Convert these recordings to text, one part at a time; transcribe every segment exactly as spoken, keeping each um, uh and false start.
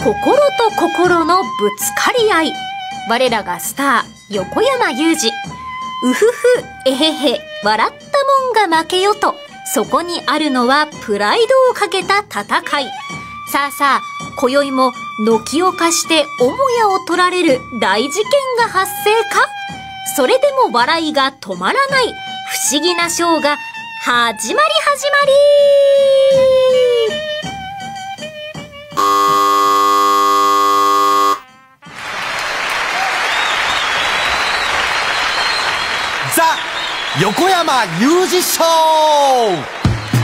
心と心のぶつかり合い。我らがスター横山裕二。うふふえへへ笑ったもんが負けよと、そこにあるのはプライドをかけた戦い。さあさあ、今宵も軒を貸して母屋を取られる大事件が発生か。それでも笑いが止まらない不思議なショーが始まり始まり。 ザ・横山裕二ショー。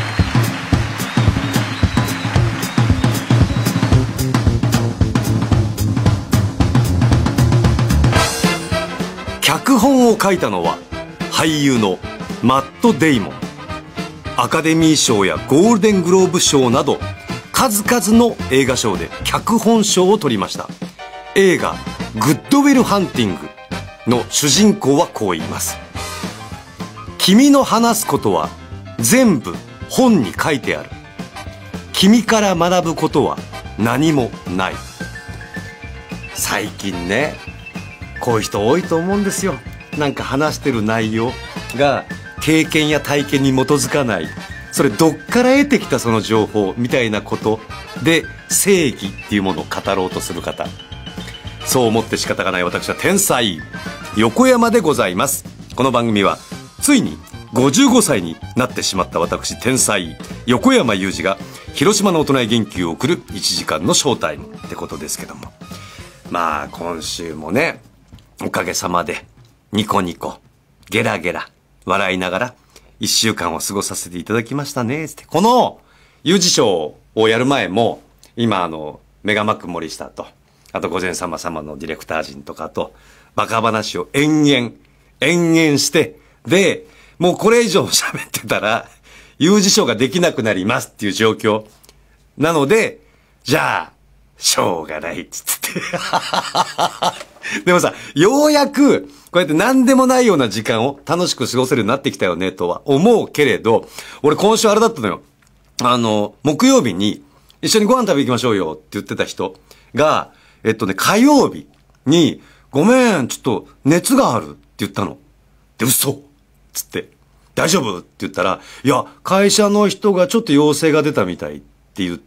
脚本を書いたのは俳優のマット・デイモン。アカデミー賞やゴールデングローブ賞など数々の映画賞で脚本賞を取りました。映画「グッドウィル・ハンティング」の主人公はこう言います。君の話すことは全部本に書いてある。君から学ぶことは何もない。最近ね、こういう人多いと思うんですよ。なんか話してる内容が経験や体験に基づかない、それどっから得てきたその情報みたいなことで正義っていうものを語ろうとする方、そう思って仕方がない私は天才横山でございます。この番組はついにごじゅうごさいになってしまった私天才横山裕二が広島の大人へ元気を送るいちじかんのショータイムってことですけども、まあ今週もね、おかげさまでニコニコゲラゲラ笑いながら一週間を過ごさせていただきましたねって。この裕二賞をやる前も今あのメガマック森下と、あと御前様様のディレクター陣とかとバカ話を延々延々して、でもうこれ以上喋ってたら裕二賞ができなくなりますっていう状況なので、じゃあしょうがないっつってでもさ、ようやくこうやって何でもないような時間を楽しく過ごせるようになってきたよねとは思うけれど、俺今週あれだったのよ。あの木曜日に一緒にご飯食べ行きましょうよって言ってた人が、えっとね火曜日にごめんちょっと熱があるって言ったの。で、嘘っつって大丈夫って言ったら、いや会社の人がちょっと陽性が出たみたいって言って、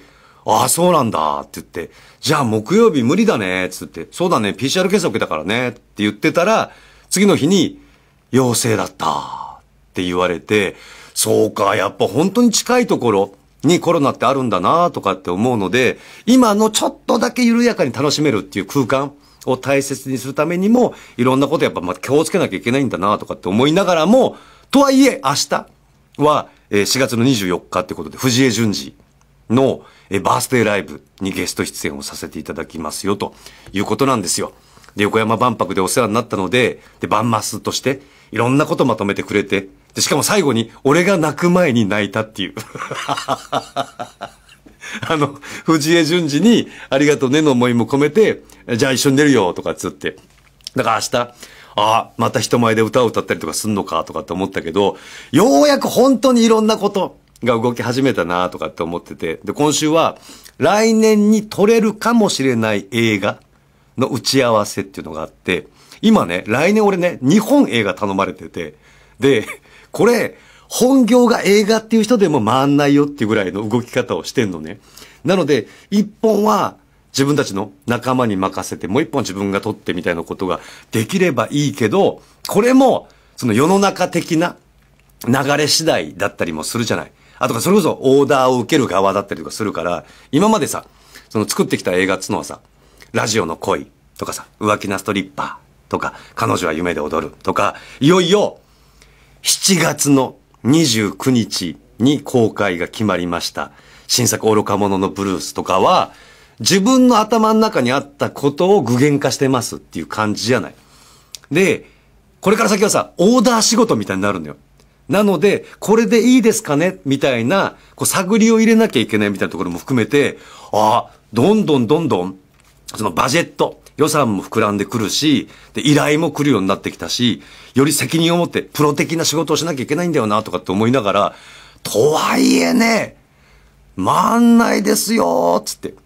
ああそうなんだって言って、じゃあ木曜日無理だねっつって、そうだね ピーシーアール 検査受けたからねって言ってたら、次の日に陽性だったって言われて、そうかやっぱ本当に近いところにコロナってあるんだなとかって思うので、今のちょっとだけ緩やかに楽しめるっていう空間を大切にするためにもいろんなことやっぱま気をつけなきゃいけないんだなとかって思いながらも、とはいえ明日はしがつのにじゅうよっかってことで藤江淳二のバースデーライブにゲスト出演をさせていただきますよということなんですよ。で、横山万博でお世話になったので、で、バンマスとしていろんなことまとめてくれて、で、しかも最後に俺が泣く前に泣いたっていう。あの、藤江淳二にありがとうねの思いも込めて、じゃあ一緒に出るよとかつって。だから明日、ああ、また人前で歌を歌ったりとかすんのかとかって思ったけど、ようやく本当にいろんなことが動き始めたなとかって思ってて、で今週は来年に撮れるかもしれない映画の打ち合わせっていうのがあって、今ね来年俺ねにほん映画頼まれてて、でこれ本業が映画っていう人でも回んないよっていうぐらいの動き方をしてんのね。なのでいっぽんは自分たちの仲間に任せて、もういっぽん自分が撮ってみたいなことができればいいけど、これもその世の中的な流れ次第だったりもするじゃない。あとかそれこそオーダーを受ける側だったりとかするから、今までさ、その作ってきた映画っつのはさ、ラジオの恋とかさ、浮気なストリッパーとか、彼女は夢で踊るとか、いよいよしちがつのにじゅうくにちに公開が決まりました新作愚か者のブルースとかは、自分の頭の中にあったことを具現化してますっていう感じじゃない。で、これから先はさ、オーダー仕事みたいになるのよ。なので、これでいいですかねみたいな、こう、探りを入れなきゃいけないみたいなところも含めて、ああ、どんどんどんどん、そのバジェット、予算も膨らんでくるし、で、依頼も来るようになってきたし、より責任を持ってプロ的な仕事をしなきゃいけないんだよな、とかって思いながら、とはいえね、回んないですよ、つって。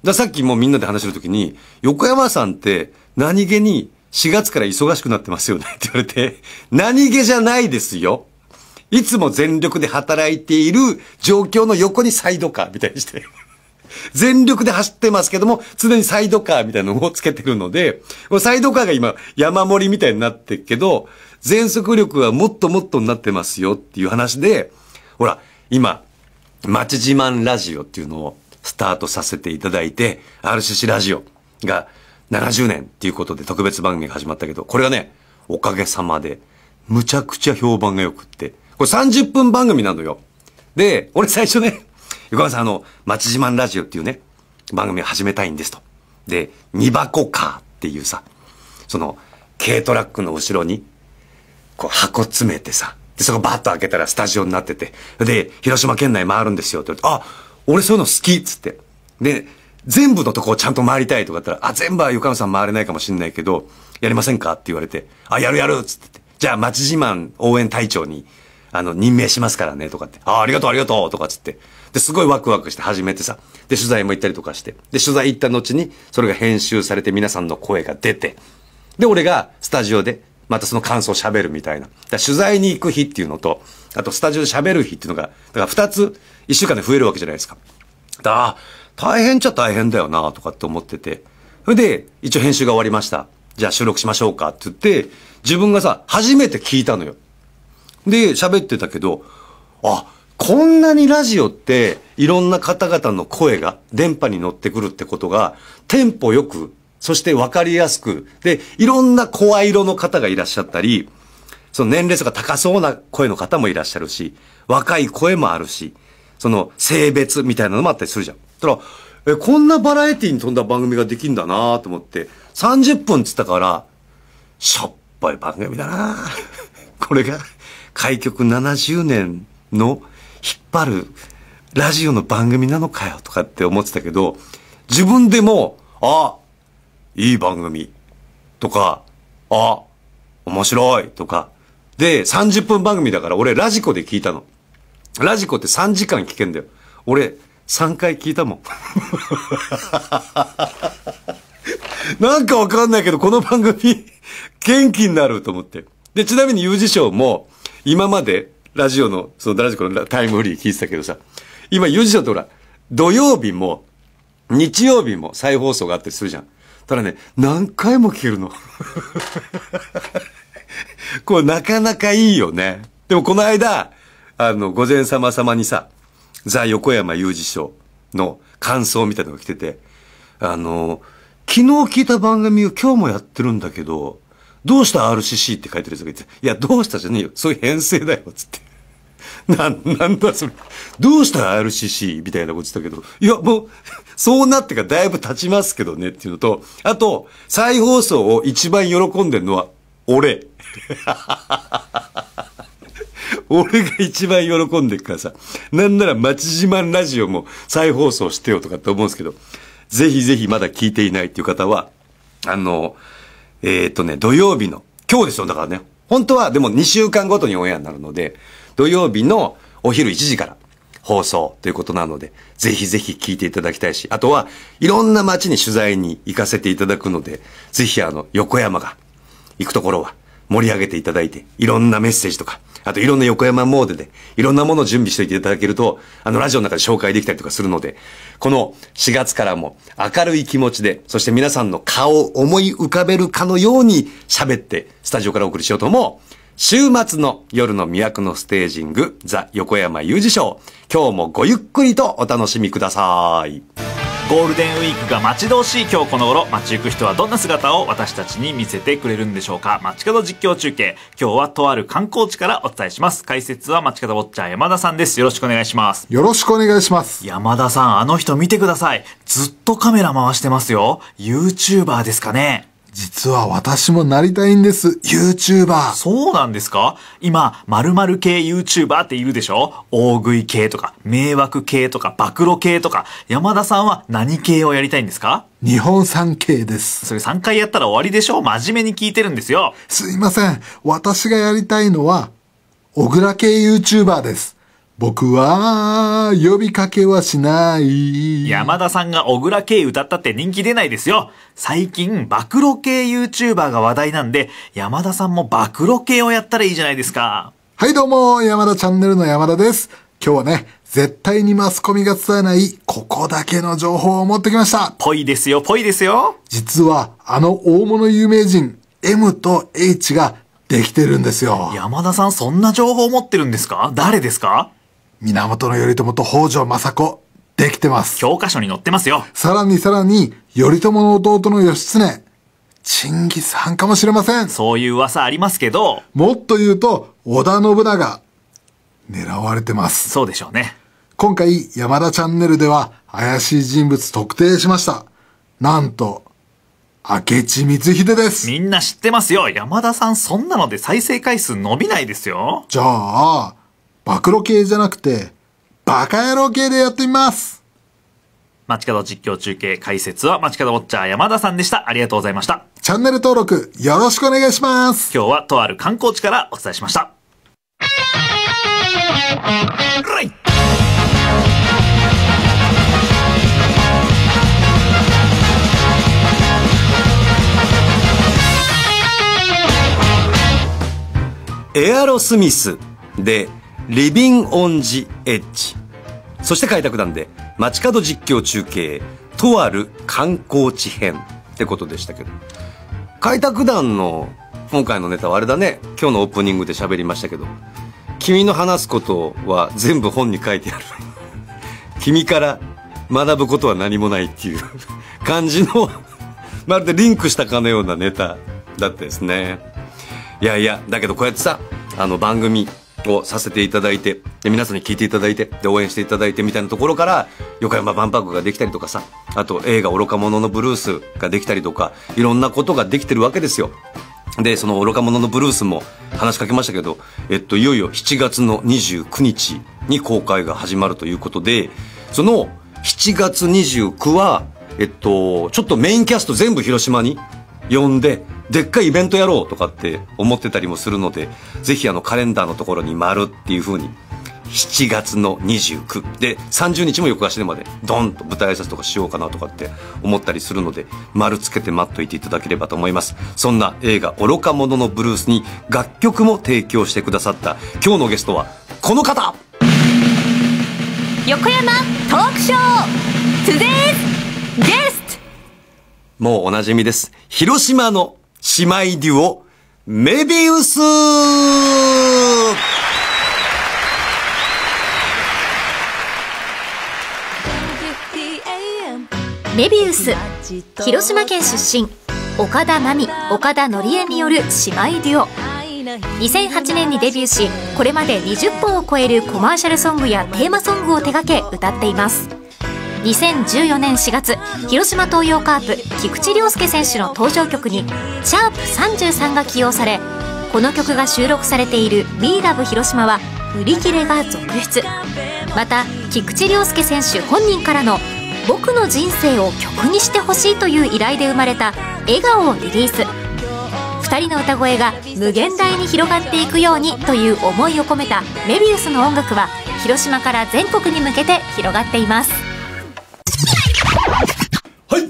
ださっきもうみんなで話してる時に、横山さんって何気にしがつから忙しくなってますよねって言われて、何気じゃないですよ。いつも全力で働いている状況の横にサイドカーみたいにして。全力で走ってますけども、常にサイドカーみたいなのをつけてるので、サイドカーが今山盛りみたいになってるけど、全速力はもっともっとになってますよっていう話で、ほら、今、町自慢ラジオっていうのをスタートさせていただいて、アールシーシー ラジオがななじゅうねんっていうことで特別番組が始まったけど、これがね、おかげさまで、むちゃくちゃ評判が良くって、これさんじゅっぷん番組なのよ。で、俺最初ね、横山さん、あの、町自慢ラジオっていうね、番組を始めたいんですと。で、二箱カーっていうさ、その、軽トラックの後ろに、こう箱詰めてさ、で、そこバッと開けたらスタジオになってて、で、広島県内回るんですよって言われて、あ、俺そういうの好きっつって。で、全部のとこをちゃんと回りたいとか言ったら、あ、全部は横山さん回れないかもしれないけど、やりませんかって言われて、あ、やるやるっつって。じゃあ、町自慢応援隊長に、あの、任命しますからね、とかって。あ、ありがとうありがとうとかつって。で、すごいワクワクして始めてさ。で、取材も行ったりとかして。で、取材行った後に、それが編集されて皆さんの声が出て。で、俺がスタジオで、またその感想を喋るみたいな。だから取材に行く日っていうのと、あとスタジオで喋る日っていうのが、だから二つ、一週間で増えるわけじゃないですか。だから、大変っちゃ大変だよなとかって思ってて。それで、一応編集が終わりました。じゃあ収録しましょうかって言って、自分がさ、初めて聞いたのよ。で、喋ってたけど、あ、こんなにラジオっていろんな方々の声が電波に乗ってくるってことがテンポよく、そしてわかりやすく、で、いろんな声色の方がいらっしゃったり、その年齢層が高そうな声の方もいらっしゃるし、若い声もあるし、その性別みたいなのもあったりするじゃん。だから、え、こんなバラエティに富んだ番組ができんだなと思って、さんじゅっぷんっつったから、しょっぱい番組だなこれが。開局ななじゅうねんの引っ張るラジオの番組なのかよとかって思ってたけど、自分でも、あ、いい番組とか、あ、面白いとか、で、さんじゅっぷん番組だから俺ラジコで聞いたの。ラジコってさんじかん聞けんだよ。俺さんかい聞いたもん。なんかわかんないけど、この番組元気になると思って。で、ちなみに有事賞も、今まで、ラジオの、そのラジコのタイムフリー聞いてたけどさ、今、有事賞ってほら、土曜日も、日曜日も再放送があったりするじゃん。ただね、何回も聞けるの。これなかなかいいよね。でもこの間、あの、午前様様にさ、ザ・横山有事賞の感想みたいなのが来てて、あの、昨日聞いた番組を今日もやってるんだけど、どうした アールシーシー って書いてるやつがいて、いや、どうしたじゃねえよ。そういう編成だよ、つって。なん、なんだそれ。どうした アールシーシー みたいなこと言ってたけど、いや、もう、そうなってからだいぶ経ちますけどねっていうのと、あと、再放送を一番喜んでるのは、俺。俺が一番喜んでるからさ、なんなら町自慢ラジオも再放送してよとかって思うんですけど、ぜひぜひまだ聞いていないっていう方は、あの、えー、っとね、土曜日の、今日ですよ、だからね。本当はでもにしゅうかんごとにオンエアになるので、土曜日のお昼いちじから放送ということなので、ぜひぜひ聞いていただきたいし、あとはいろんな街に取材に行かせていただくので、ぜひあの、横山が行くところは盛り上げていただいて、いろんなメッセージとか、あといろんな横山モードで、いろんなものを準備しておいていただけると、あのラジオの中で紹介できたりとかするので、このしがつからも明るい気持ちで、そして皆さんの顔を思い浮かべるかのように喋って、スタジオからお送りしようと思う。週末の夜の魅惑のステージング、ザ・横山有事賞。今日もごゆっくりとお楽しみください。 ゴールデンウィークが待ち遠しい今日この頃、街行く人はどんな姿を私たちに見せてくれるんでしょうか。街角実況中継、今日はとある観光地からお伝えします。解説は街角ウォッチャー山田さんです。よろしくお願いします。 よろしくお願いします。 山田さん、あの人見てください。ずっとカメラ回してますよ。 YouTuber ですかね。 実は私もなりたいんです。YouTuber。 そうなんですか？今、〇〇系 YouTuber っているでしょ？大食い系とか、迷惑系とか、暴露系とか。山田さんは何系をやりたいんですか？ 日本産系です。 それさんかいやったら終わりでしょ？真面目に聞いてるんですよ。 すいません。私がやりたいのは、小倉系 YouTuber です。 僕は呼びかけはしない。 山田さんが小倉圭歌ったって人気出ないですよ。最近暴露系 YouTuber が話題なんで、山田さんも暴露系をやったらいいじゃないですか。 はいどうも、山田チャンネルの山田です。今日はね、絶対にマスコミが伝えないここだけの情報を持ってきました。 ぽいですよ、ぽいですよ。 実はあの大物有名人 M と H ができてるんですよ。 山田さんそんな情報を持ってるんですか？誰ですか？ 源頼朝と北条政子、できてます。 教科書に載ってますよ。 さらにさらに、頼朝の弟の義経、チンギス・ハンかもしれません。 そういう噂ありますけど。 もっと言うと、織田信長、狙われてます。 そうでしょうね。 今回、山田チャンネルでは、怪しい人物特定しました。なんと、明智光秀です。 みんな知ってますよ。山田さんそんなので再生回数伸びないですよ。 じゃあ、暴露系じゃなくて、バカ野郎系でやってみます。 街角実況中継解説は街角ウォッチャー山田さんでした。ありがとうございました。 チャンネル登録よろしくお願いします。 今日はとある観光地からお伝えしました。 エアロスミスでリビンオンジエッジ、そして開拓団で街角実況中継とある観光地編ってことでしたけど、開拓団の今回のネタはあれだね、今日のオープニングで喋りましたけど、君の話すことは全部本に書いてある君から学ぶことは何もないっていう感じのまるでリンクしたかのようなネタだったですね。いやいや、だけどこうやってさ、あの番組をさせていただいて、で皆さんに聞いていただいて、で応援していただいてみたいなところから、横山万博ができたりとかさ、あと映画愚か者のブルースができたりとか、いろんなことができてるわけですよ。でその愚か者のブルースも話しかけましたけど、えっといよいよしちがつのにじゅうくにちに公開が始まるということで、そのしちがつにじゅうくはえっとちょっとメインキャスト全部広島に呼んで、でっかいイベントやろうとかって思ってたりもするので、ぜひあのカレンダーのところに丸っていう風にしちがつのにじゅうくでさんじゅうにちも横足でまでドンと舞台挨拶とかしようかなとかって思ったりするので、丸つけて待っといていただければと思います。そんな映画愚か者のブルースに楽曲も提供してくださった今日のゲストはこの方、 横山トークショートゥデイズゲスト、 もうおなじみです。広島の姉妹デュオメビウス。 メビウス、広島県出身、岡田真美、岡田典恵による姉妹デュオ。にせんはちねんにデビューし、これまでにじゅっぽんを超えるコマーシャルソングやテーマソングを手掛け歌っています。にせんじゅうよねんしがつ、広島東洋カープ菊池涼介選手の登場曲にシャープさんじゅうさんが起用され、この曲が収録されている We Love 広島は売り切れが続出。また菊池涼介選手本人からの僕の人生を曲にしてほしいという依頼で生まれた笑顔をリリース。ふたりの歌声が無限大に広がっていくようにという思いを込めたメビウスの音楽は広島から全国に向けて広がっています。 はい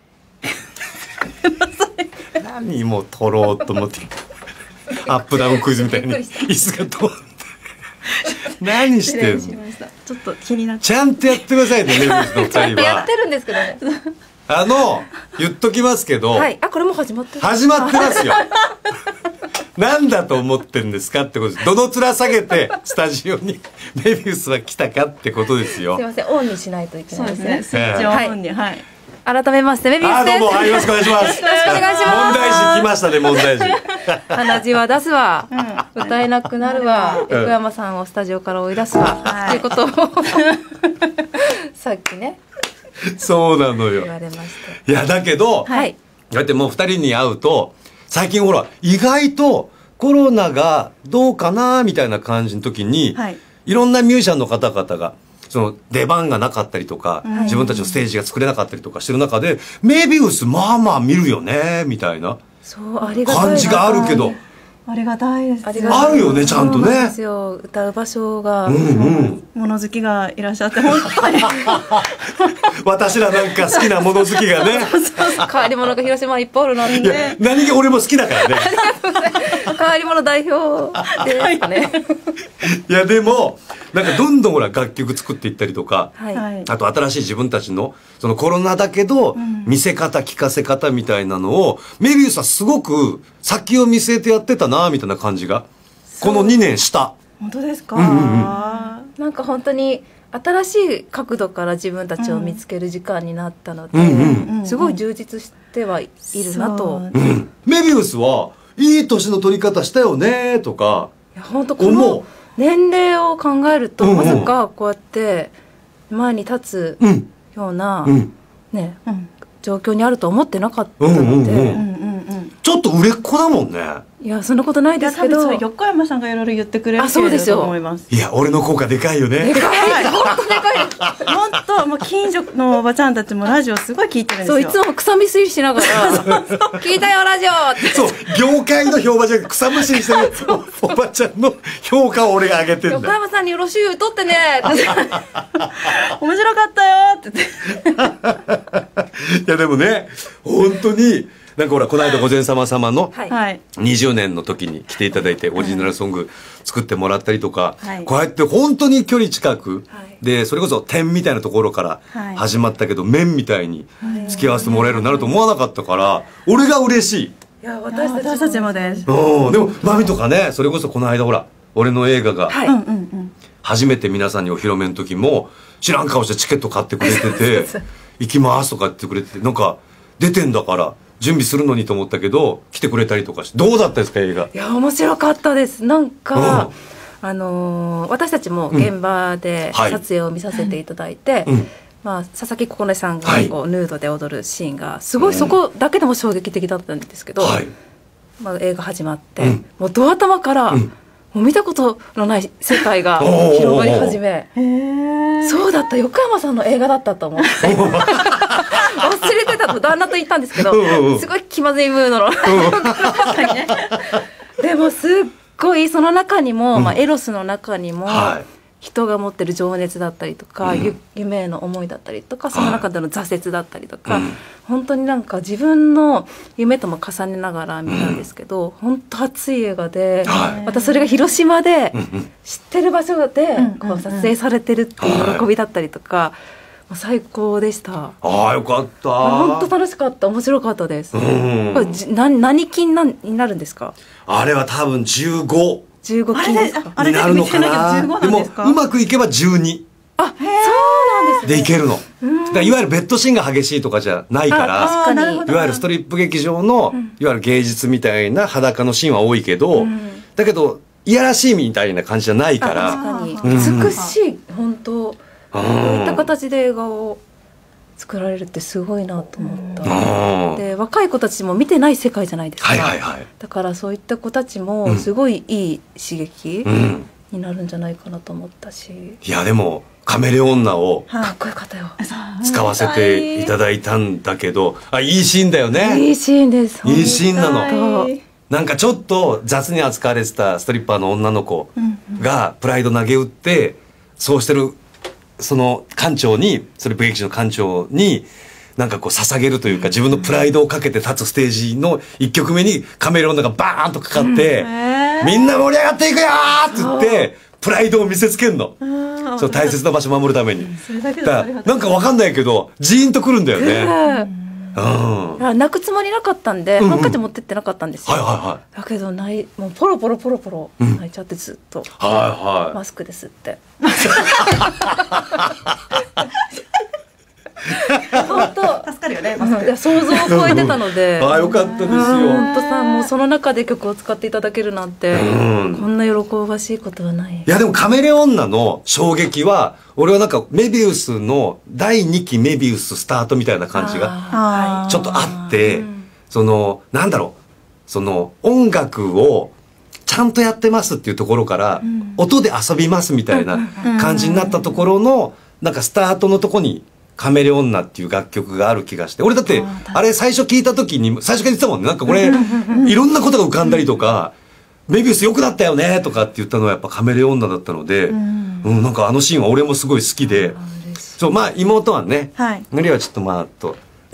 何も取ろうと思ってアップダウンクイズみたいに椅子が通って何してんの。 ちょっと気になって。 ちゃんとやってくださいね、メビウスのふたりは。 やってるんですけどね。 あの言っときますけど、 はい、あ、これも始まってる。 始まってますよなんだと思ってんですかってことです。どの面下げてスタジオにメビウスは来たかってことですよ。 すいません、オンにしないといけないですね。 スイッチオンに、はい。 改めましてメビウスです。 あ、どうも、はい、よろしくお願いします。 よろしくお願いします。 問題児来ましたね、問題児。 鼻血は出すわ、うん、歌えなくなるわ、横山さんをスタジオから追い出すわ、ということをさっきね。 そうなのよ。 言われました。 いやだけど、 はい。 だってもうふたりに会うと最近ほら意外とコロナがどうかなみたいな感じの時に、はい、いろんなミュージシャンの方々がその出番がなかったりとか、はい、自分たちのステージが作れなかったりとかしてる中で、メビウスまあまあ見るよねみたいなそうありがたい感じがあるけど、 ありがたいです。 ありがたいあるよねちゃんとね。 そうなんですよ、歌う場所が、 うんうん、 物好きがいらっしゃって本当に私らなんか好きな物好きがね変わり者が広島いっぱいおるなんいやで、 何気俺も好きだからね変わり者代表ですかねいやでもなんかどんどんほら楽曲作っていったりとか、 はい、 はい、 あと新しい自分たちのそのコロナだけど、見せ方聞かせ方みたいなのをメビウスはすごく先を見据えてやってたなみたいな感じがこのにねんした本当ですか、 うんうんうん、 なんか本当に新しい角度から自分たちを見つける時間になったので、 うんうん、 すごい充実してはいるなと、 うん、メビウスはいい年の取り方したよねとかいや本当この年齢を考えると、 うんうん、 まさかこうやって前に立つような、 うん、 ね、 うん、 状況にあると思ってなかったので、 ちょっと売れっ子だもんね。 いやそんなことないですけど、 多分それ横山さんがいろいろ言ってくれるけれどと思います。 いや俺の効果でかいよね。 でかい本当でかい本当もう近所のおばちゃんたちもラジオすごい聞いてるんですよ。 そういつも草むしりしながら聞いたよラジオってそう業界の評判じゃなくて草むしりしてるおばちゃんの評価を俺が上げてんだ。 横山さんによろしゅう取ってね面白かったよって言っていやでもね本当になんかほらこの間御前様様のはいにじゅうねんの時に来ていただいてオリジナルソング作ってもらったりとか、 はい、 こうやって本当に距離近く、 はい、 でそれこそ点みたいなところから始まったけど、はい、面みたいに付き合わせてもらえるようになると思わなかったから、俺が嬉しい。 いや私たちも、 私たちもです。 うんでもマミとかねそれこそこの間ほら俺の映画が初めて皆さんにお披露目の時も知らん顔してチケット買ってくれてて行きますとか言ってくれててなんか出てんだから準備するのにと思ったけど来てくれたりとかしてどうだったですか映画。 いや面白かったです。なんか、うん、あのー、私たちも現場で撮影を見させていただいて、うんはいまあ、佐々木心音さんがこう、はい、ヌードで踊るシーンがすごいそこだけでも衝撃的だったんですけど、はいまあ、映画始まって、うん、もうドア頭から、うん、もう見たことのない世界が広がり始めそうだった横山さんの映画だったと思って忘れてたと旦那と言ったんですけどすごい気まずいムードのでもすっごいその中にも、うんまあ、エロスの中にも、はい、人が持ってる情熱だったりとか、うん、夢への思いだったりとかその中での挫折だったりとか、はい、本当になんか自分の夢とも重ねながら見たんですけど、うん、本当熱い映画で、はい、またそれが広島で知ってる場所でこう撮影されてるっていう喜びだったりとか、もう最高でした。 ああよかった。 本当楽しかった面白かったです。うんこれじな何金なになるんですか。 あれは多分じゅうご。 じゅうご金ですか。 あれになるのかな。でもうまくいけばじゅうに。 あ、そうなんですね。 でいけるの。だからいわゆるベッドシーンが激しいとかじゃないから、 確かにいわゆるストリップ劇場の、うん、いわゆる芸術みたいな裸のシーンは多いけど、うん、だけどいやらしいみたいな感じじゃないから。 確かに、うん、美しい本当。こういった形で映画を作られるってすごいなと思った。で若い子たちも見てない世界じゃないですか、 はいはいはい、 だからそういった子たちもすごいいい刺激になるんじゃないかなと思ったし、うん、 いやでもカメレオン女をかっこよかったよ使わせていただいたんだけど、あいいシーンだよね。 いいシーンです。 いいシーンなの。なんかちょっと雑に扱われてたストリッパーの女の子がプライド投げ打ってそうしてるその館長にストリップ劇場の館長になんかこう捧げるというか自分のプライドをかけて立つステージの一曲目にカメレオン女がバーンとかかって、うん、みんな盛り上がっていくよーって言ってプライドを見せつけんの。その大切な場所を守るために。それだけだなんかわかんないけどジーンとくるんだよね。 うん、泣くつもりなかったんで、うんうん、ハンカチ持ってってなかったんですよ、 はいはいはい、 だけど泣いもうポロポロポロポロ泣いちゃってずっと、うんはいはい、 マスクですって本当助かるよね、いや想像を超えてたのでああよかったですよ。 本当さもうその中で曲を使っていただけるなんて、うん、こんな喜ばしいことはない。 いやでもカメレオン女の衝撃は俺はなんかメビウスのだいにきメビウススタートみたいな感じがちょっとあって、そのなんだろうその音楽をちゃんとやってますっていうところから、うん、音で遊びますみたいな感じになったところのなんかスタートのとこにカメレオン女っていう楽曲がある気がして、俺だってあれ最初聞いた時に最初から言ってたもんね。なんかこれいろんなことが浮かんだりとかメビウス良くなったよねとかって言ったのはやっぱカメレオン女だったので、うん、うん、なんかあのシーンは俺もすごい好きで、そうまあ妹はね、はい、のりはちょっとまあと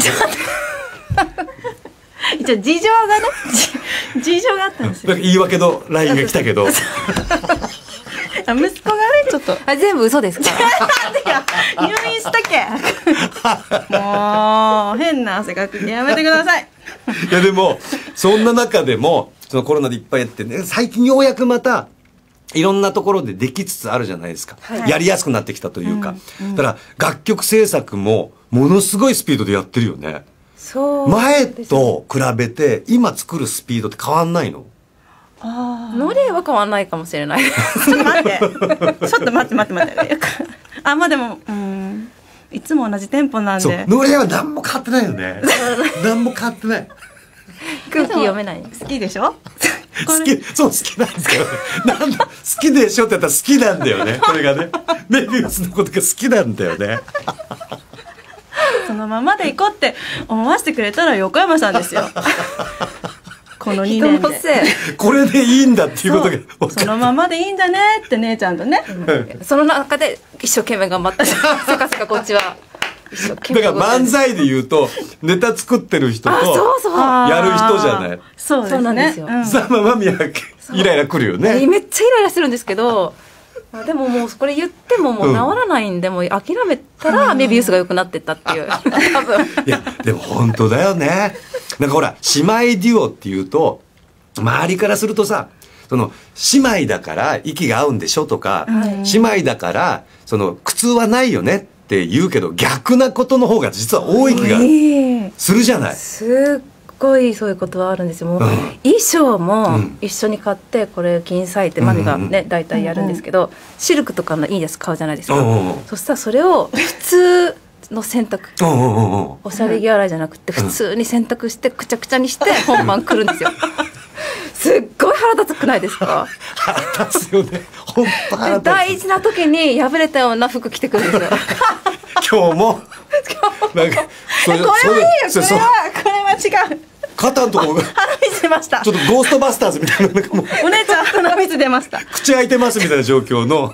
一応事情がね事情があったんですよ。 なんか言い訳のラインが来たけど息子がねちょっとあ全部嘘ですから入院したけもう変な汗かくやめてくださいいやでもそんな中でもそのコロナでいっぱいやってね、最近ようやくまたいろんなところでできつつあるじゃないですか、はい、やりやすくなってきたというか、うんうん、だから楽曲制作もものすごいスピードでやってるよね。 そう前と比べて今作るスピードって変わんないの？ あノリは変わんないかもしれない。 ちょっと待ってちょっと待って待って待ってあまあでもうんいつも同じテンポなんで。 そうノリは何も変わってないよね何も変わってない空気読めない。 好きでしょ好きそう好きなんですけどねなんだ好きでしょって言ったら好きなんだよねこれがねメビウスのことが好きなんだよねそのままでいこうって思わせてくれたら横山さんですよこのにねんでこれでいいんだっていうことが分かる。 そのままでいいんだねって姉ちゃんとね、 うん、その中で一生懸命頑張ったせかせかこっちはだから漫才で言うとネタ作ってる人とやる人じゃない。 そうですね。 さあ間宮イライラくるよね。 めっちゃイライラするんですけどでももうこれ言ってももう治らないんで、うん、もう諦めたらメビウスが良くなってったっていう多分いやでも本当だよね。なんかほら姉妹デュオっていうと周りからするとさその姉妹だから息が合うんでしょとか、うん、姉妹だからその苦痛はないよねって言うけど逆なことの方が実は多い気がするじゃない。 すっごいそういうことはあるんですよ。もう、うん、衣装も一緒に買ってこれ金彩ってマミがね、うん、大体やるんですけど、うん、シルクとかのいいやつ買うじゃないですか、うん、そしたらそれを普通の洗濯、うん、おしゃれ着洗いじゃなくて普通に洗濯してくちゃくちゃにして本番来るんですよすっごい腹立つくないですか？ 腹立つよね本当腹立つ。 大事な時に破れたような服着てくるんですよ今日もなんかこれはいいよこれはこれは違う肩のところが鼻水出ました。 ちょっとゴーストバスターズみたいななんかもうお姉ちゃん鼻水出ました口開いてますみたいな状況の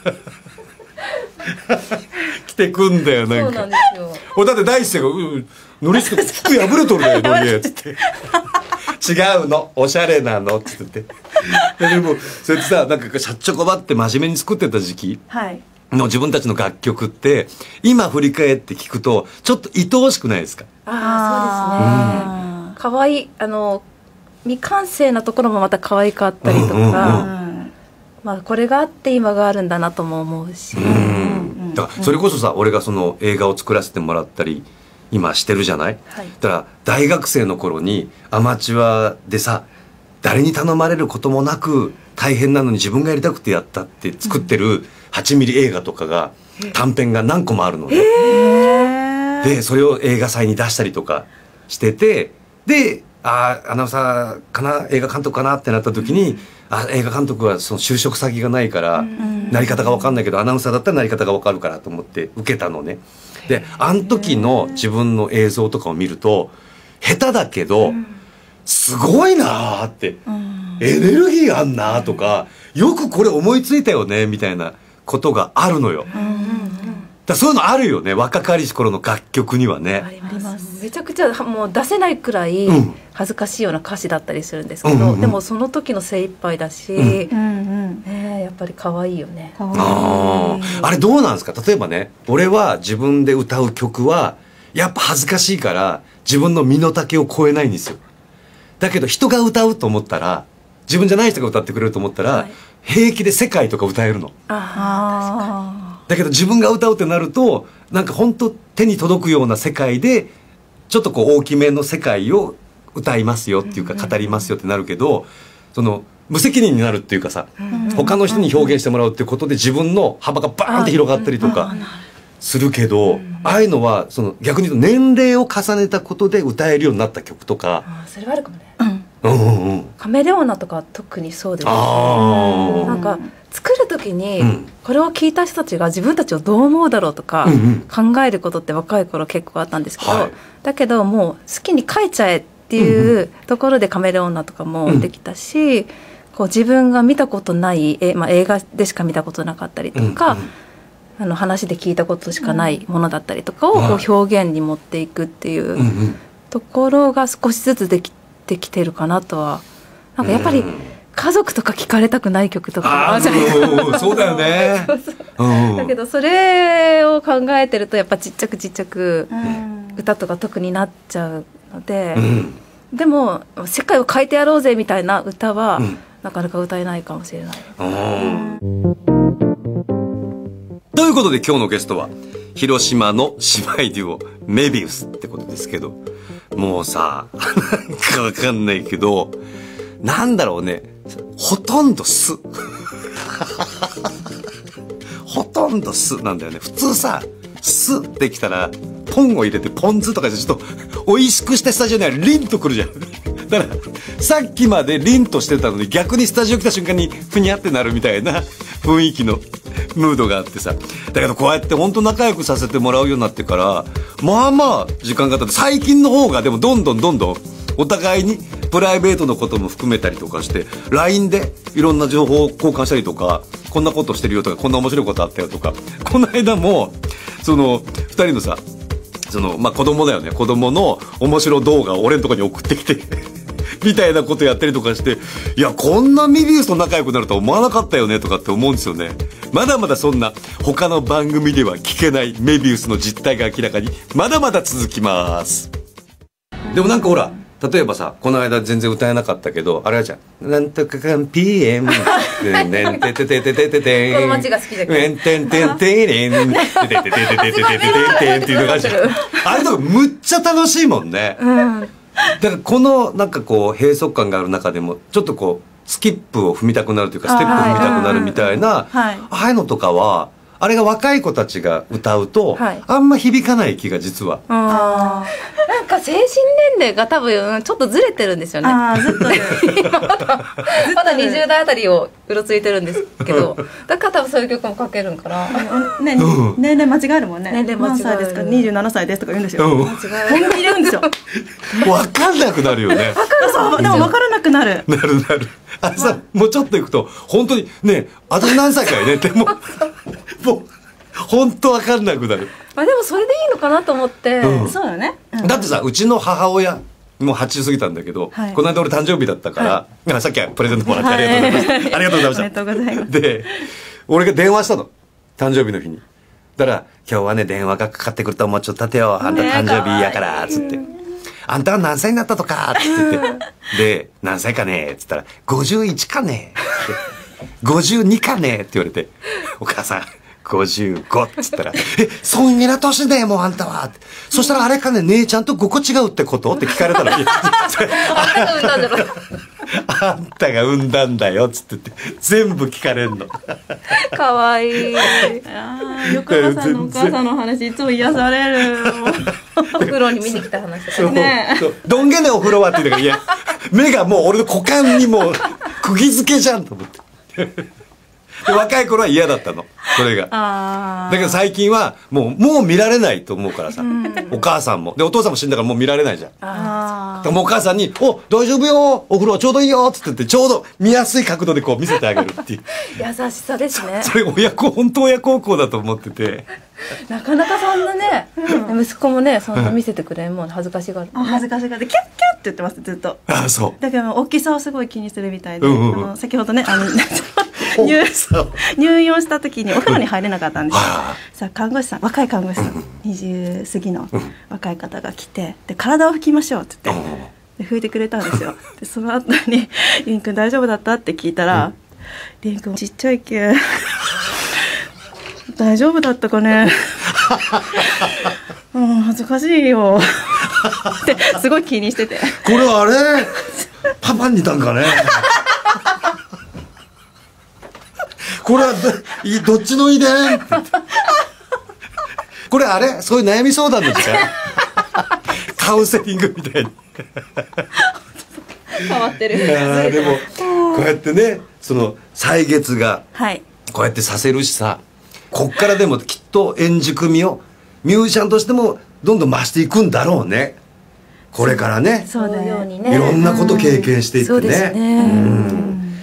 着てくんだよなんか。そうなんですよ。おだって第一声が「ノリスケ服破れとるねノリエ」っつって違うのおしゃれなのっつってでもそれってさなんかしゃっちょこばって真面目に作ってた時期、はいの自分たちの楽曲って今振り返って聞くとちょっと愛おしくないですか？ ああそうですね、うん、かわいいあの未完成なところもまた可愛かったりとか、うんうんうんまあ、これがあって今があるんだなとも思うし、うん、 だからそれこそさ、うん、俺がその映画を作らせてもらったり今してるじゃない、はい、だから大学生の頃にアマチュアでさ誰に頼まれることもなく大変なのに自分がやりたくてやったって作ってる、うんはちミリ映画とかが短編が何個もあるので、でそれを映画祭に出したりとかしててであアナウンサーかな映画監督かなってなった時に、うん、あ映画監督はその就職先がないから、うん、なり方が分かんないけどアナウンサーだったらなり方が分かるからと思って受けたのね。であの時の自分の映像とかを見ると下手だけど、うん、すごいなーって、うん、エネルギーあんなーとかよくこれ思いついたよねみたいなことがあるのよ、うんうんうん、だそういうのあるよね若かりし頃の楽曲にはね。 あります。めちゃくちゃもう出せないくらい恥ずかしいような歌詞だったりするんですけど、うんうんうん、でもその時の精一杯だし、うんうんね、やっぱり可愛いよね。かわいい。 あ, あれどうなんですか？例えばね俺は自分で歌う曲はやっぱ恥ずかしいから自分の身の丈を超えないんですよ。だけど人が歌うと思ったら自分じゃない人が歌ってくれると思ったら、はい、平気で世界とか歌えるの。あだけど自分が歌うってなるとなんか本当手に届くような世界でちょっとこう大きめの世界を歌いますよっていうか語りますよってなるけどその無責任になるっていうかさ他の人に表現してもらうっていうことで自分の幅がバーンって広がったりとかするけどああいうのはその逆に言うと年齢を重ねたことで歌えるようになった曲とか。 あそれはあるかもね。うんうんうん、カメレオンナとか特にそうです、ね、あなんか作る時にこれを聞いた人たちが自分たちをどう思うだろうとか考えることって若い頃結構あったんですけど、はい、だけどもう好きに書いちゃえっていうところでカメレオンナとかもできたし、うん、 こう自分が見たことないえ、まあ、映画でしか見たことなかったりとか、うんうん、あの話で聞いたことしかないものだったりとかをこう表現に持っていくっていうところが少しずつできてきてるかなとは。なんかやっぱり家族とか聞かれたくない曲とかあるじゃないですか。 そうだよね。そうそう、 だけどそれを考えてるとやっぱちっちゃくちっちゃく歌とか特になっちゃうので、うん、でも世界を変えてやろうぜみたいな歌は、うん、なかなか歌えないかもしれない。うん、 ということで今日のゲストは広島の姉妹デュオメビウスってことですけど、もうさなんかわかんないけどなんだろうね、ほとんど酢ほとんど酢なんだよね。普通さ酢できたらポンを入れてポン酢とかでちょっと美味しくしてスタジオにはリンとくるじゃん。だからさっきまでリンとしてたのに逆にスタジオ来た瞬間にふにゃってなるみたいな雰囲気のムードがあってさ、だけどこうやって本当仲良くさせてもらうようになってからまあまあ時間が経って、最近の方がでもどんどんどんどんお互いにプライベートのことも含めたりとかして ライン でいろんな情報を交換したりとか、こんなことしてるよとかこんな面白いことあったよとか、この間もそのふたりのさ、そのまあ子供だよね、子供の面白動画を俺のところに送ってきてみたいなことやったりとかして、いやこんなメビウスと仲良くなるとは思わなかったよねとかって思うんですよね。まだまだそんな他の番組では聞けないメビウスの実態が明らかにまだまだ続きます。でもなんかほら例えばさ、この間全然歌えなかったけどあれはじゃん、なんとかかん ピーエム ねんてててててててんこの街が好きだけどてんてんてんてれんてててててててててんっていうのがあるじゃん。あれとかむっちゃ楽しいもんね。だからこのなんかこう閉塞感がある中でもちょっとこうスキップを踏みたくなるというかステップを踏みたくなるみたいな、ああいうのとかはあれが若い子たちが歌うと、はい、あんま響かない気が実は。 あなんか精神年齢が多分ちょっとずれてるんですよね。あずっと今まだまだにじゅう代あたりをうろついてるんですけど、だから多分そういう曲も書けるんかな。 ね、うん、年齢間違えるもんね。 年齢間違える。 何歳ですか？にじゅうななさいですとか言うんですよ。うん、間違える。本気で言うんですよ。 分かんなくなるよね。 分かるそうでも分からなくなる。 なるなる。あれさもうちょっといくと本当にね私何歳かよねってもう。もう本当わかんなくなる。 まあでもそれでいいのかなと思って、 うん、 そうだね、うん、 だってさうちの母親もうはちじゅう過ぎたんだけど、はい、この間俺誕生日だったから、はい、さっきはプレゼントもらってありがとうございます、はい、ありがとうございました。 ありがとうございます。 で俺が電話したの誕生日の日に。だから今日はね電話がかかってくるともうちょっと立てよあんた誕生日やからつって、あんたは何歳になったとかって言ってで何歳かねっつったらごじゅういちかねってごじゅうにかねって言われて、お母さんごじゅうごっつったら「えそんな年だよもうあんたは」って、そしたらあれかね姉ちゃんとごこ違うってことって聞かれたら「あんたが産んだんだろあんたが産んだんだよ」っつってって全部聞かれんの。 かわいい。 あ横山さんのお母さんの話いつも癒される。 お風呂に見に来た話とかね。どんげねお風呂はって言うんだけど、いや目がもう俺の股間にもう釘付けじゃんと思って。若い頃は嫌だったのそれが。だけど最近はもうもう見られないと思うからさ、うん、お母さんもでお父さんも死んだからもう見られないじゃん。あだからもうお母さんに「お大丈夫よお風呂ちょうどいいよ」っつってってちょうど見やすい角度でこう見せてあげるっていう優しさですね。 それ親子本当親孝行だと思っててなかなかそんなね、うん、息子もねそんな見せてくれんもん恥ずかしがる、 恥ずかしがってキャッキャッって言ってますずっと。 あそうだから大きさをすごい気にするみたいで、うんうんうん、あの先ほどねあの入, 入院をした時にお風呂に入れなかったんですよ、うん、さあ看護師さん若い看護師さん、うん、にじゅう過ぎの若い方が来てで体を拭きましょうって言って、うん、で拭いてくれたんですよ。でその後に「りんくん大丈夫だった?」って聞いたら「りんくんちっちゃいけ大丈夫だったかねうん恥ずかしいよ」ってすごい気にしててこれあれパパに似たんかねこれは ど, どっちの遺伝これあれそういう悩み相談の時間カウンセリングみたいに変わってる。 いやでもこうやってねその歳月がこうやってさせるしさ、こっからでもきっと円熟味をミュージシャンとしてもどんどん増していくんだろうねこれからね。 そうのようにねいろんなこと経験していってね、 そうですね、うん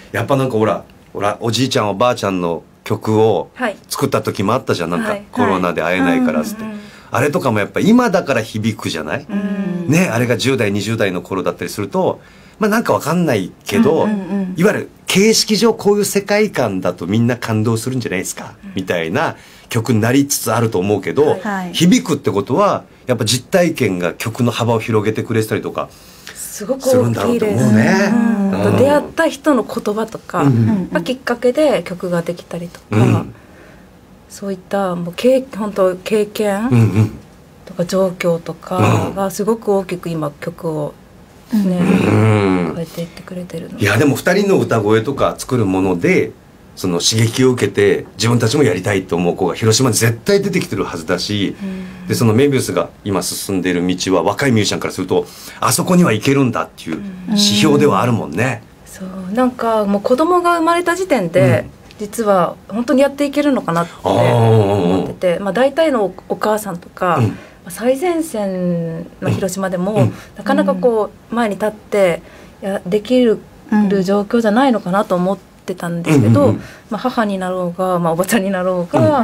やっぱなんかほらほらおじいちゃんおばあちゃんの曲を作った時もあったじゃん、なんかコロナで会えないからっつって、はいはい、あれとかもやっぱ今だから響くじゃない、ね、あれがじゅう代にじゅう代の頃だったりするとまあなんかわかんないけど、うんうんうん、いわゆる形式上こういう世界観だとみんな感動するんじゃないですか、うん、みたいな曲になりつつあると思うけど、はい、響くってことはやっぱ実体験が曲の幅を広げてくれたりとかすごく大きいです。うん、出会った人の言葉とかがきっかけで曲ができたりとか、うん、そういったもう経本当経験とか状況とかがすごく大きく今曲をね、うん、変えていってくれてるの。 いやでもふたりの歌声とか作るものでその刺激を受けて自分たちもやりたいと思う子が広島に絶対出てきてるはずだし、うん、でそのメビウスが今進んでいる道は若いミュージシャンからするとあそこには行けるんだっていう指標ではあるもんね、 うん、そうなんかもう子供が生まれた時点で、うん、実は本当にやっていけるのかなって思ってて、まあ、大体のお母さんとか、うん、最前線の広島でも、うん、なかなかこう前に立ってやできる状況じゃないのかなと思ってたんですけど、うんうんうん、まあ、母になろうが、まあ、おばちゃんになろうが、うん、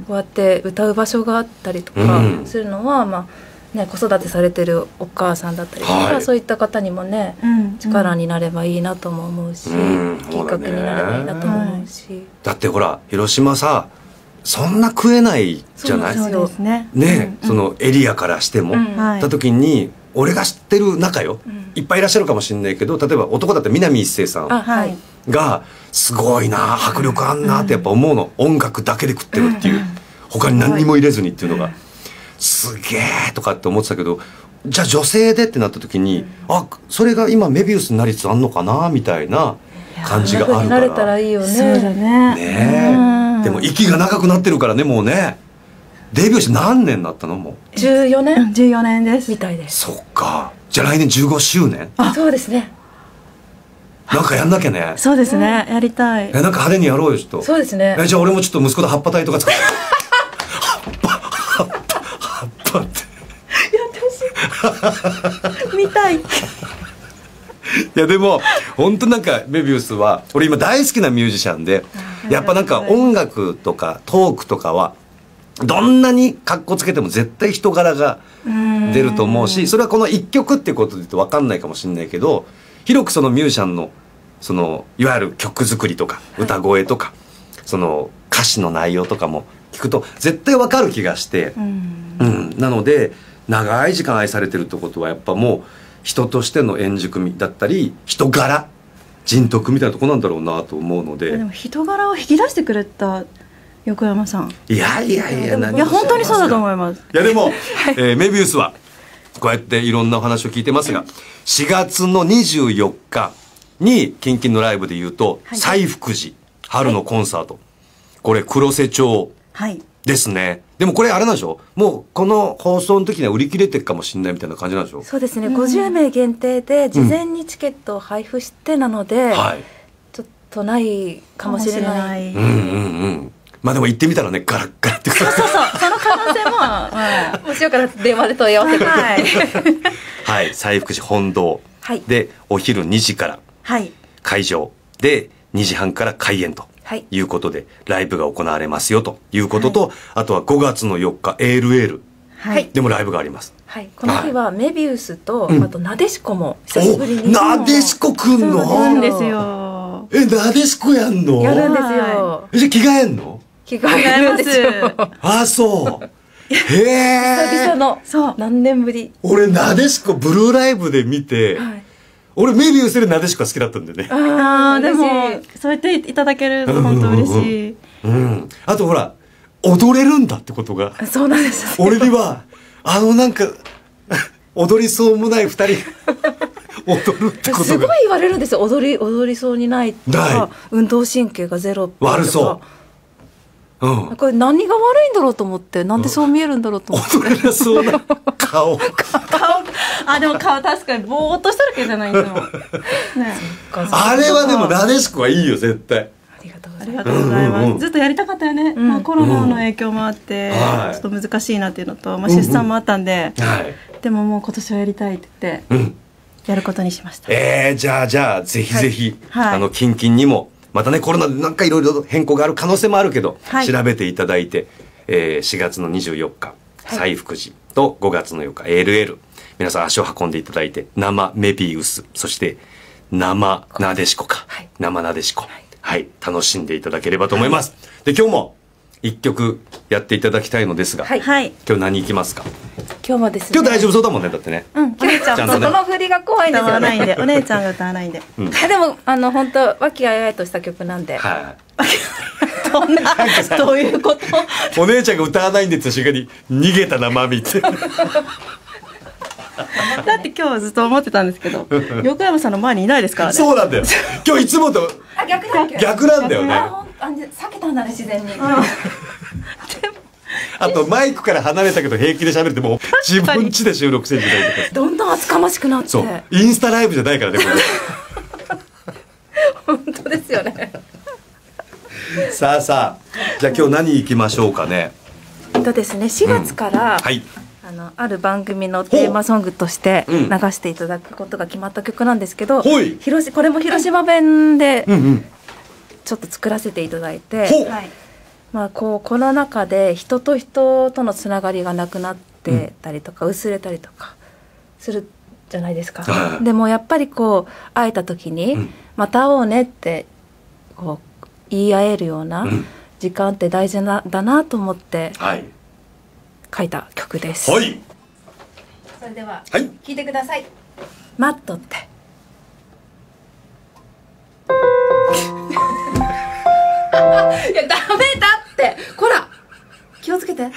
こうやって歌う場所があったりとかするのは、うん、まあね、子育てされてるお母さんだったりとか、はい、そういった方にもね、うん、力になればいいなとも思うし、うん、きっかけになればいいなとも思うし、うん、 だってほら広島さそんな食えないじゃない。 そうですね。 ね、うん、そのエリアからしても、うん、た時に俺が知ってる中よ、うん、いっぱいいらっしゃるかもしれないけど、例えば男だったら南一誠さんがすごいな迫力あんなってやっぱ思うの、うん、音楽だけで食ってるっていう、うん、他に何にも入れずにっていうのが、うん、すげえとかって思ってたけど、じゃあ女性でってなった時に、うん、あそれが今メビウスになりつつあんのかなみたいな感じがあるから、 なれたらいいよね。 そうだね。 ねえ、でも息が長くなってるからね、もうね。デビューして何年になったの？もうじゅうよねんじゅうよねんですみたいです。 そっか。じゃあ来年じゅうごしゅうねん。 あ、そうですね。 なんかやんなきゃね。 そうですね、やりたい。 え、なんか派手にやろうよちょっと。 そうですね。 え、じゃあ俺もちょっと息子と葉っぱ隊とか作って葉っぱ葉っぱ葉っぱってやってほしい見たい。いやでも本当なんかメビウスは俺今大好きなミュージシャンで、やっぱなんか音楽とかトークとかはどんなにカッコつけても絶対人柄が出ると思うし、それはこの一曲っていうことで言うと分かんないかもしれないけど、広くそのミュージシャンのそのいわゆる曲作りとか歌声とかその歌詞の内容とかも聞くと絶対分かる気がして、うん、なので長い時間愛されてるってことはやっぱもう人としての円熟味だったり人柄人徳みたいなとこなんだろうなと思うので。 でも人柄を引き出してくれた横山さん、 いやいやいや、 いや本当にそうだと思います。 いやでも、えー、メビウスはこうやっていろんなお話を聞いてますが、しがつのにじゅうよっかにキンキンのライブで言うと、はい、西福寺春のコンサート、はい、これ黒瀬町ですね、はい、でもこれあれなんでしょ、もうこの放送の時には売り切れてるかもしれないみたいな感じなんでしょ。 そうですね、ごじゅうめい限定で事前にチケットを配布してなので、うん、はい、ちょっとないかもしれない。うんうんうん、 まあでも行ってみたらね、ガラッガラってそうそうそう、その可能性も、まあ、もしよかったら電話で問い合わせてください。 はい、西福寺本堂でお昼にじから会場でにじはんから開演ということでライブが行われますよということと、はい、あとはごがつのよっか エーエルエール でもライブがあります。 はい、この日はメビウスと、はい、あとなでしこも久しぶりに。 なでしこくんの？ そうなんですよ。 え、なでしこやんの？ やるんですよ。 え、じゃあ着替えんの？ 着替えるんですよ。 あ、そう。へえ。 久々の。そう。何年ぶり。 俺なでしこブルーライブで見て、はい、俺メビウスでなでしこ好きだったんでね。 ああ、でもそう言っていただけると本当嬉しい。 うん、うんうん。あとほら踊れるんだってことが。 そうなんです。 俺にはあのなんか踊りそうもない二人踊るってことがすごい言われるんですよ。踊り踊りそうにないとか、運動神経がゼロとか。 悪そう。うん、 これ何が悪いんだろうと思って、なんでそう見えるんだろうと思って、 うん、踊れなそうな顔顔あ、でも顔確かにぼーっとしてるけどじゃないんですよ、 ね、あれはでもなでしこはいいよ絶対。 ありがとうございます、うんうんうん、ずっとやりたかったよね、うんまあ、コロナの影響もあって、うん、ちょっと難しいなっていうのと、まあ、出産もあったんで、うんうんはい、でももう今年はやりたいって言って、うんやることにしました。 えー、じゃあじゃあぜひぜひ、 はいはい、 あのキンキンにもまたねコロナでなんかいろいろ変更がある可能性もあるけど、はい、調べていただいて、えー、しがつのにじゅうよっか西福寺とごがつのよっか エーエルエル 皆さん足を運んでいただいて生メビウスそして生なでしこか、はい、生なでしこ、はい、はい、楽しんでいただければと思います、はい、で今日も一曲やっていただきたいのですが、はい、今日何いきますか？ 今日もですね。 今日大丈夫そうだもんねだってね。 うん。お姉ちゃんちゃんとね。その振りが怖いんですよね。 ないんで、お姉ちゃんが歌わないんで。 うん、でもあの本当和気あいあいとした曲なんで。はい。どんなどういうこと？ お姉ちゃんが歌わないんでって瞬間に逃げたなマミって。だって今日ずっと思ってたんですけど、横山さんの前にいないですからね。 そうなんだよ。今日いつもと逆だ逆なんだよね。 避けたんだね自然に。 あとマイクから離れたけど平気で喋ってもう自分家で収録してるみたいなどんどん厚かましくなってそうインスタライブじゃないからねこれ本当ですよねさあさあじゃあ今日何行きましょうかね。 えっとですねしがつから、うんはい、あのある番組のテーマソングとして流していただくことが決まった曲なんですけど、うん、広しこれも広島弁でちょっと作らせていただいて、はいまあ、こうコロナ禍で人と人とのつながりがなくなってたりとか、うん、薄れたりとかするじゃないですか、うん、でもやっぱりこう会えた時に、うん、また会おうねってこう言い合えるような時間って大事なだなと思って書いた曲です、はい、それでは聴、はい、いてください。マットっていやダメだってこら気をつけてこ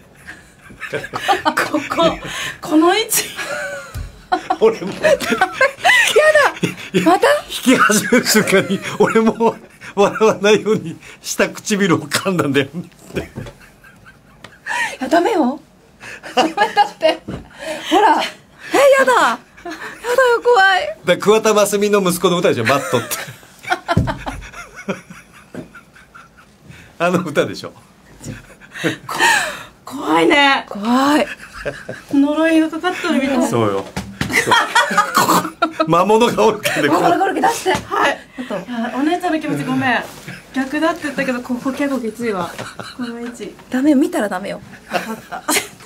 ここの位置俺もやだまた引き始める瞬間に俺も笑わないように下唇を噛んだんだよいやダメよダメだってほらえやだやだよ怖いだ桑田真澄の息子の歌でしょマットってあの歌でしょ怖いね怖い呪いがかかってるみたいそうよ魔物がおるけど魔物がおるけど出してはいお姉ちゃんの気持ちごめん逆だって言ったけどここ結構きついわこの位置ダメよ見たらダメよ分かった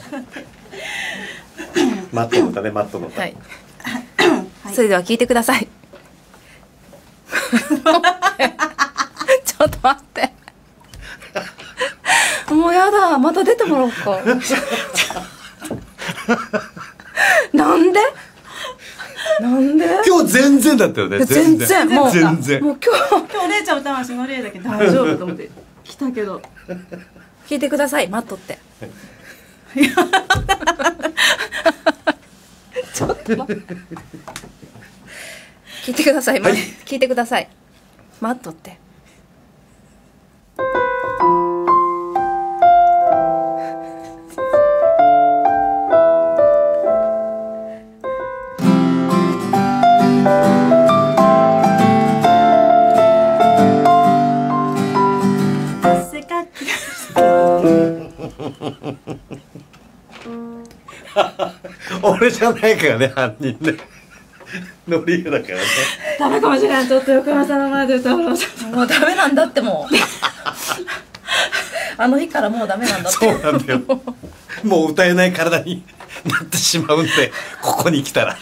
マットの歌ねマットの歌、はいはい、それでは聞いてくださいちょっと待ってもうやだまた出てもらおうかなんでなんで今日全然だったよね全然全然もう全然もう今日今日お姉ちゃん歌わしの例だけど大丈夫と思って来たけど聞いてくださいマットってちょっと待って聞いてください、はい、聞いてくださいマットって俺じゃないからね犯人ねノリだからねダメかもしれないちょっと横山さんの前で歌うのもうダメなんだってもうあの日からもうダメなんだってそうなんだよもう歌えない体になってしまうんでここに来たら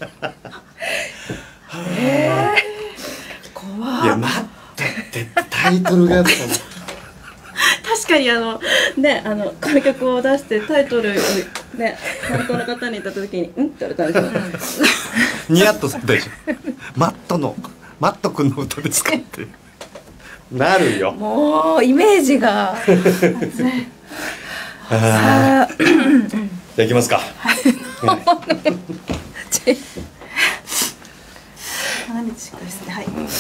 えー、怖いいや待ってってタイトルがあったの確かにあのねあのこの曲を出してタイトルをね本当の方に言った時に「うん?」って言われたんですよニヤッとするでしょマットのマット君の歌ですかってなるよもうイメージがああじゃあいきますか花道しっかりしてはいうん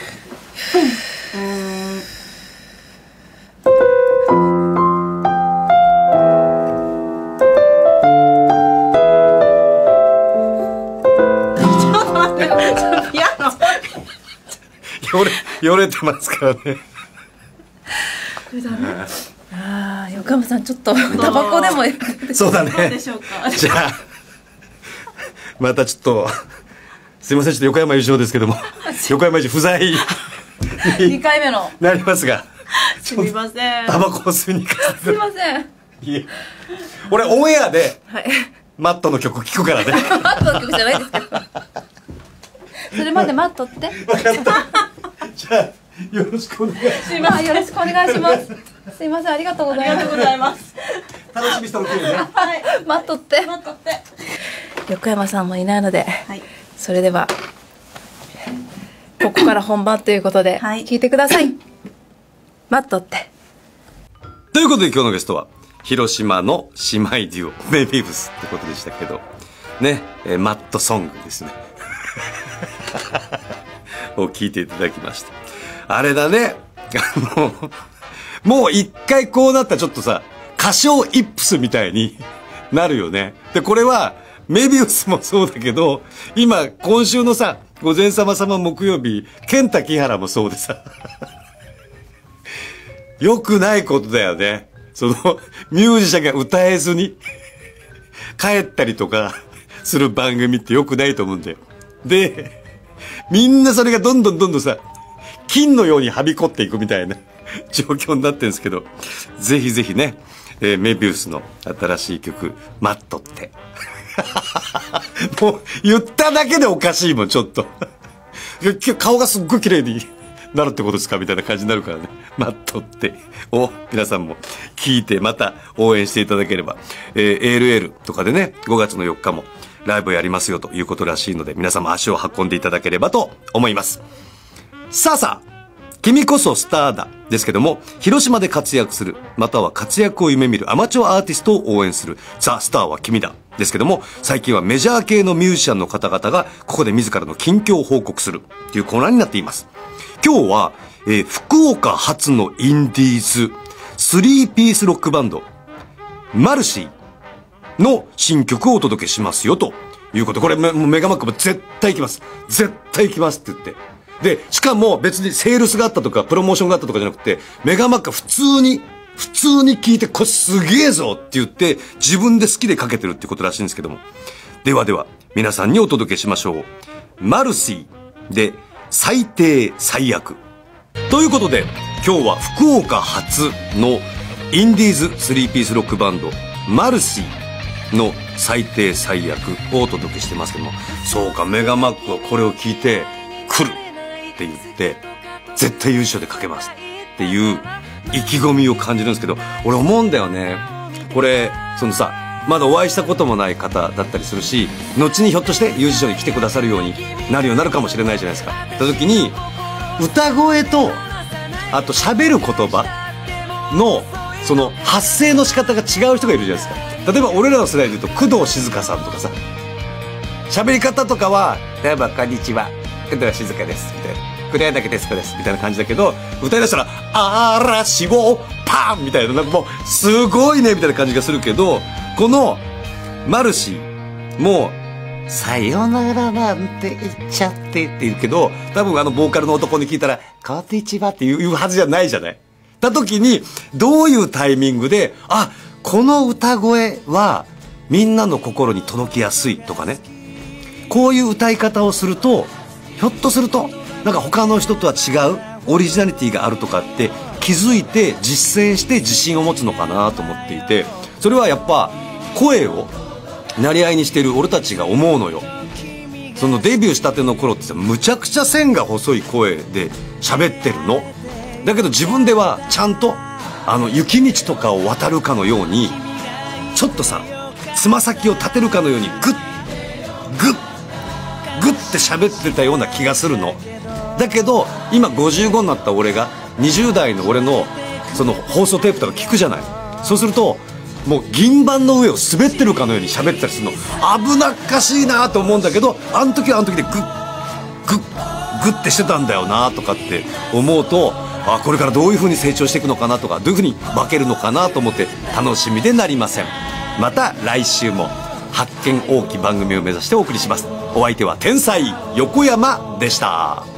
よれよれてますからね。 これだね。 ああ、横山さんちょっとタバコでもそうだね。 どうでしょうか。 じゃあまたちょっとすいません、ちょっと横山優勝ですけども横山優勝不在にかいめのなりますが、 すみません、 タバコを吸いに行かせて、 すみません、 いえ、俺オンエアで、 はい、 マットの曲聴くからねマットの曲じゃないですけどそれまで待っとって。 分かったじゃあよろしくお願いします。 よろしくお願いします。すいません、ありがとうございます。ありがとうございます。 楽しみにしておきね。 はい、待っとって。待っとって。横山さんもいないので、はい、それではここから本番ということで、はい、聞いてください。待っとって。 ということで今日のゲストは広島の姉妹デュオメビウスってことでしたけどね、えー、マットソングですねを聞いていただきました。あれだね、あのもう一回こうなったらちょっとさ、歌唱イップスみたいになるよね。でこれはメビウスもそうだけど、今今週のさ、午前様様木曜日、健太木原もそうでさよくないことだよね。そのミュージシャンが歌えずに帰ったりとかする番組ってよくないと思うんだよ。でみんなそれがどんどんどんどんさ、金のようにはびこっていくみたいな状況になってるんですけど、ぜひぜひね、えー、メビウスの新しい曲マットってもう言っただけでおかしいもん、ちょっと顔がすっごい綺麗になるってことですかみたいな感じになるからね、マットってを皆さんも聞いてまた応援していただければ、えー、エーエルエル とかでね、ごがつのよっかもライブやりますよということらしいので、皆さんも足を運んでいただければと思います。さあさあ、君こそスターだですけども、広島で活躍する、または活躍を夢見るアマチュアアーティストを応援するザ・スターは君だですけども、最近はメジャー系のミュージシャンの方々がここで自らの近況を報告するというコーナーになっています。今日は、えー、福岡発のインディーズスリーピースロックバンドマルシーの新曲をお届けしますよということ。これメ, メガマックも絶対行きます、絶対行きますって言って、でしかも別にセールスがあったとかプロモーションがあったとかじゃなくて、メガマック普通に普通に聞いて、これすげえぞって言って自分で好きでかけてるってことらしいんですけども、ではでは皆さんにお届けしましょう。マルシーで最低最悪ということで、今日は福岡発のインディーズスリーピースロックバンドマルシーの最低最悪をお届けしてますけども、そうか、メガマックはこれを聞いて来るって言って絶対優勝でかけますっていう意気込みを感じるんですけど、俺思うんだよね、これそのさ、まだお会いしたこともない方だったりするし、後にひょっとして優勝に来てくださるようになるようになるかもしれないじゃないですか。った時に歌声とあと喋る言葉のその発声の仕方が違う人がいるじゃないですか。例えば俺らの世代で言うと工藤静香さんとかさ、喋り方とかは例えばこんにちは工藤静香ですみたいな、黒柳徹子ですみたいな感じだけど、歌い出したら嵐をパンみたいな、なんかもうすごいねみたいな感じがするけど、このマルシーもさよならなんて言っちゃってって言うけど、多分あのボーカルの男に聞いたらこんにちはって言うはずじゃないじゃない。た時にどういうタイミングで、あ、この歌声はみんなの心に届きやすいとかね、こういう歌い方をするとひょっとするとなんか他の人とは違うオリジナリティがあるとかって気づいて実践して自信を持つのかなと思っていて、それはやっぱ声をなり合いにしている俺たちが思うのよ。そのデビューしたての頃ってさ、むちゃくちゃ線が細い声で喋ってるのだけど、自分ではちゃんとあの雪道とかを渡るかのようにちょっとさ、つま先を立てるかのようにグッグッグッって喋ってたような気がするの。だけど今ごじゅうごになった俺がにじゅう代の俺のその放送テープとか聞くじゃない。そうするともう銀盤の上を滑ってるかのように喋ったりするの。危なっかしいなと思うんだけど、あの時はあの時でグッグッグッってしてたんだよなとかって思うと、あ、これからどういう風に成長していくのかなとか、どういう風に化けるのかなと思って楽しみでなりません。また来週も発見大きい番組を目指してお送りします。お相手は天才横山でした。